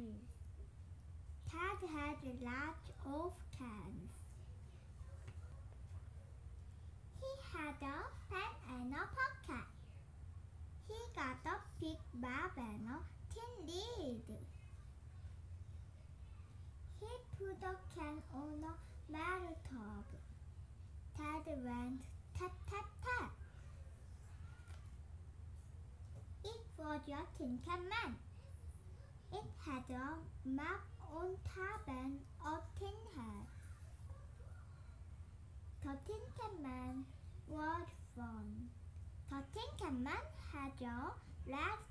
tree. Ted had a lot of cans. He had a pen and a pocket. He got a big bulb and a tin lid. He put a can on a metal tub. Ted went tap tap tap. It was a tin can man. It had a map on top and a tin head. The Tin Can Man was fun. The Tin Can Man had a red